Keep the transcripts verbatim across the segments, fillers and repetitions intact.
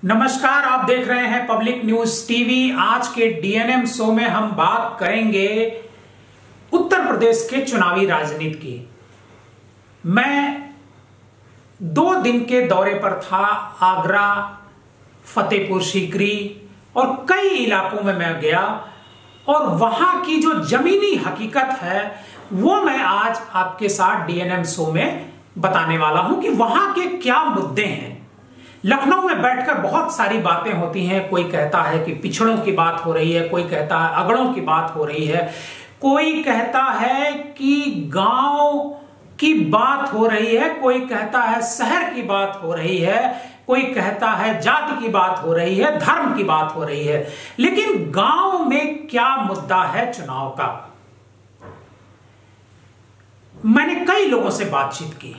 नमस्कार, आप देख रहे हैं पब्लिक न्यूज टीवी। आज के डीएनएम शो में हम बात करेंगे उत्तर प्रदेश के चुनावी राजनीति की। मैं दो दिन के दौरे पर था, आगरा, फतेहपुर सीकरी और कई इलाकों में मैं गया और वहां की जो जमीनी हकीकत है वो मैं आज आपके साथ डीएनएम शो में बताने वाला हूं कि वहां के क्या मुद्दे हैं। लखनऊ में बैठकर बहुत सारी बातें होती हैं। कोई कहता है कि पिछड़ों की बात हो रही है, कोई कहता है अगड़ों की बात हो रही है, कोई कहता है कि गांव की बात हो रही है, कोई कहता है शहर की बात हो रही है, कोई कहता है जाति की बात हो रही है, धर्म की बात हो रही है। लेकिन गांव में क्या मुद्दा है चुनाव का? मैंने कई लोगों से बातचीत की।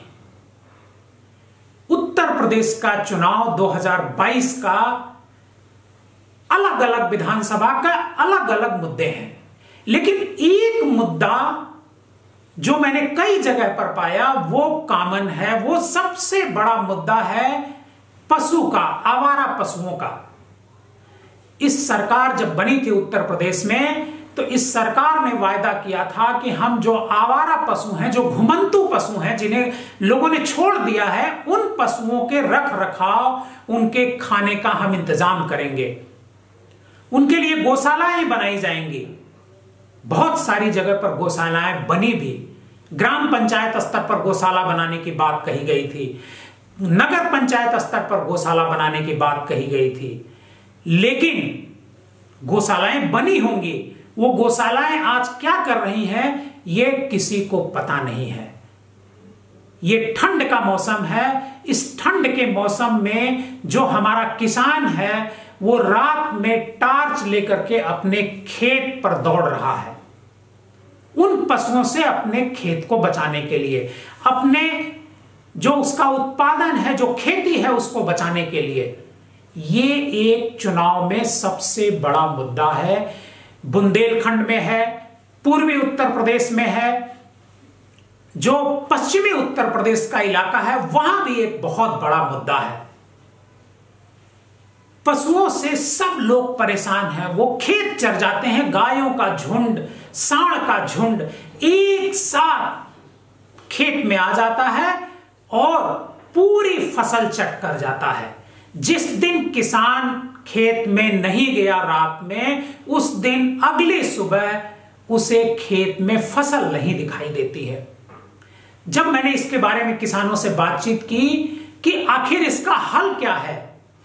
उत्तर प्रदेश का चुनाव दो हज़ार बाईस का अलग अलग विधानसभा का अलग अलग मुद्दे हैं, लेकिन एक मुद्दा जो मैंने कई जगह पर पाया वो कॉमन है। वो सबसे बड़ा मुद्दा है पशु का, आवारा पशुओं का। इस सरकार जब बनी थी उत्तर प्रदेश में तो इस सरकार ने वायदा किया था कि हम जो आवारा पशु हैं, जो घुमंतु पशु हैं, जिन्हें लोगों ने छोड़ दिया है, उन पशुओं के रख रखाव, उनके खाने का हम इंतजाम करेंगे। उनके लिए गौशालाएं बनाई जाएंगी। बहुत सारी जगह पर गौशालाएं बनी भी। ग्राम पंचायत स्तर पर गौशाला बनाने की बात कही गई थी, नगर पंचायत स्तर पर गौशाला बनाने की बात कही गई थी। लेकिन गौशालाएं बनी होंगी, वो गौशालाएं आज क्या कर रही हैं ये किसी को पता नहीं है। ये ठंड का मौसम है। इस ठंड के मौसम में जो हमारा किसान है वो रात में टार्च लेकर के अपने खेत पर दौड़ रहा है, उन पशुओं से अपने खेत को बचाने के लिए, अपने जो उसका उत्पादन है, जो खेती है, उसको बचाने के लिए। ये एक चुनाव में सबसे बड़ा मुद्दा है। बुंदेलखंड में है, पूर्वी उत्तर प्रदेश में है, जो पश्चिमी उत्तर प्रदेश का इलाका है वहां भी एक बहुत बड़ा मुद्दा है। पशुओं से सब लोग परेशान हैं। वो खेत चर जाते हैं, गायों का झुंड, सांड का झुंड एक साथ खेत में आ जाता है और पूरी फसल चट कर जाता है। जिस दिन किसान खेत में नहीं गया रात में, उस दिन अगले सुबह उसे खेत में फसल नहीं दिखाई देती है। जब मैंने इसके बारे में किसानों से बातचीत की कि आखिर इसका हल क्या है,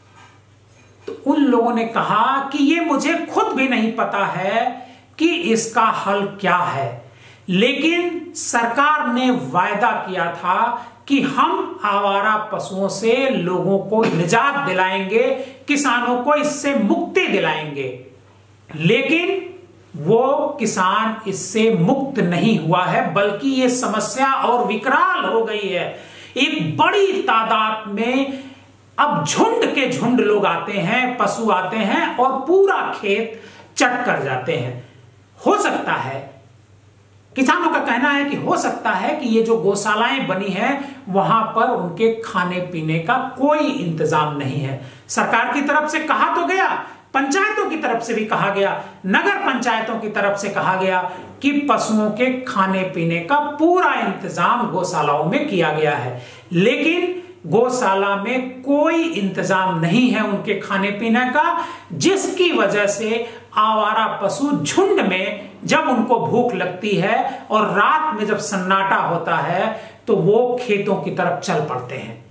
तो उन लोगों ने कहा कि ये मुझे खुद भी नहीं पता है कि इसका हल क्या है, लेकिन सरकार ने वायदा किया था कि हम आवारा पशुओं से लोगों को निजात दिलाएंगे, किसानों को इससे मुक्ति दिलाएंगे। लेकिन वो किसान इससे मुक्त नहीं हुआ है, बल्कि ये समस्या और विकराल हो गई है। एक बड़ी तादाद में अब झुंड के झुंड लोग आते हैं, पशु आते हैं और पूरा खेत चट कर जाते हैं। हो सकता है, किसानों का कहना है कि हो सकता है कि ये जो गौशालाएं बनी हैं वहां पर उनके खाने पीने का कोई इंतजाम नहीं है। सरकार की तरफ से कहा तो गया, पंचायतों की तरफ से भी कहा गया, नगर पंचायतों की तरफ से कहा गया कि पशुओं के खाने पीने का पूरा इंतजाम गौशालाओं में किया गया है, लेकिन गौशाला में कोई इंतजाम नहीं है उनके खाने पीने का, जिसकी वजह से आवारा पशु झुंड में जब उनको भूख लगती है और रात में जब सन्नाटा होता है तो वो खेतों की तरफ चल पड़ते हैं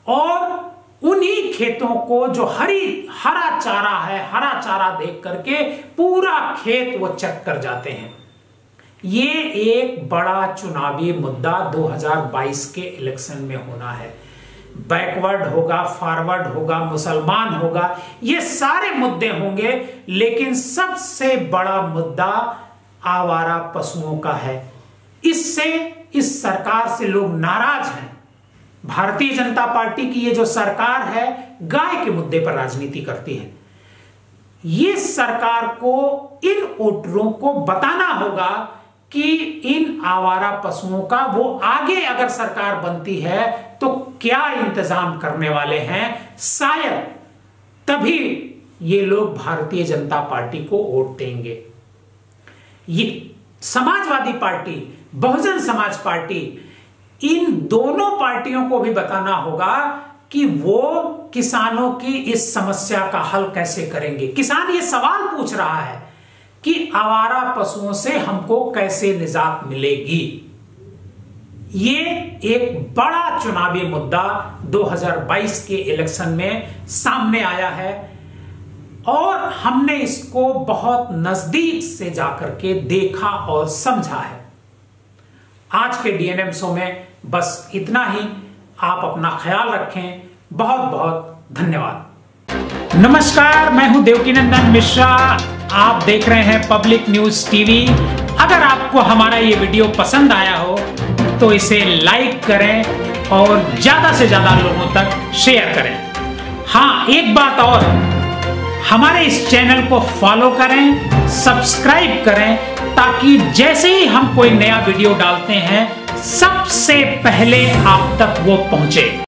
और उन्हीं खेतों को जो हरी हरा चारा है, हरा चारा देख करके पूरा खेत वो चट कर जाते हैं। ये एक बड़ा चुनावी मुद्दा दो हज़ार बाईस के इलेक्शन में होना है। बैकवर्ड होगा, फॉरवर्ड होगा, मुसलमान होगा, ये सारे मुद्दे होंगे, लेकिन सबसे बड़ा मुद्दा आवारा पशुओं का है। इससे, इस सरकार से लोग नाराज हैं। भारतीय जनता पार्टी की ये जो सरकार है गाय के मुद्दे पर राजनीति करती है। ये सरकार को इन वोटरों को बताना होगा कि इन आवारा पशुओं का वो आगे अगर सरकार बनती है तो क्या इंतजाम करने वाले हैं। शायद तभी ये लोग भारतीय जनता पार्टी को वोट देंगे। ये समाजवादी पार्टी, बहुजन समाज पार्टी, इन दोनों पार्टियों को भी बताना होगा कि वो किसानों की इस समस्या का हल कैसे करेंगे। किसान ये सवाल पूछ रहा है कि आवारा पशुओं से हमको कैसे निजात मिलेगी। ये एक बड़ा चुनावी मुद्दा दो हज़ार बाईस के इलेक्शन में सामने आया है और हमने इसको बहुत नजदीक से जाकर के देखा और समझा है। आज के डीएनएम शो में बस इतना ही। आप अपना ख्याल रखें। बहुत बहुत धन्यवाद। नमस्कार, मैं हूं देवकीनंदन मिश्रा। आप देख रहे हैं पब्लिक न्यूज टीवी। अगर आपको हमारा ये वीडियो पसंद आया हो तो इसे लाइक करें और ज्यादा से ज्यादा लोगों तक शेयर करें। हाँ, एक बात और, हमारे इस चैनल को फॉलो करें, सब्सक्राइब करें, ताकि जैसे ही हम कोई नया वीडियो डालते हैं सबसे पहले आप तक वो पहुंचे।